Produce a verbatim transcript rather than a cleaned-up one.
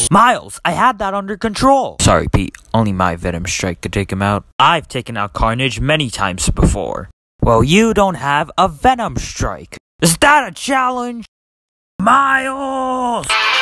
Miles, I had that under control. Sorry, Pete. Only my Venom Strike could take him out. I've taken out Carnage many times before. Well, you don't have a Venom Strike. Is that a challenge? Miles!